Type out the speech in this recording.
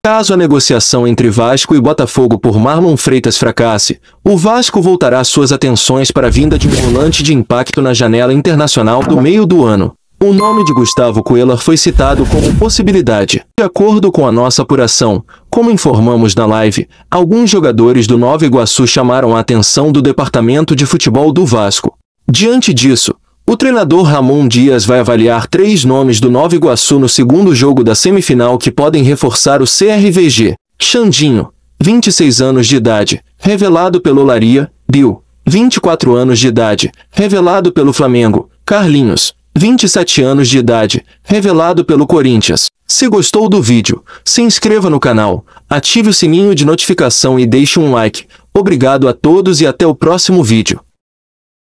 Caso a negociação entre Vasco e Botafogo por Marlon Freitas fracasse, o Vasco voltará suas atenções para a vinda de um volante de impacto na janela internacional do meio do ano. O nome de Gustavo Cuéllar foi citado como possibilidade. De acordo com a nossa apuração, como informamos na live, alguns jogadores do Nova Iguaçu chamaram a atenção do departamento de futebol do Vasco. Diante disso, o treinador Ramon Dias vai avaliar 3 nomes do Nova Iguaçu no segundo jogo da semifinal que podem reforçar o CRVG. Xandinho, 26 anos de idade, revelado pelo Olaria. Bill, 24 anos de idade, revelado pelo Flamengo. Carlinhos, 27 anos de idade, revelado pelo Corinthians. Se gostou do vídeo, se inscreva no canal, ative o sininho de notificação e deixe um like. Obrigado a todos e até o próximo vídeo.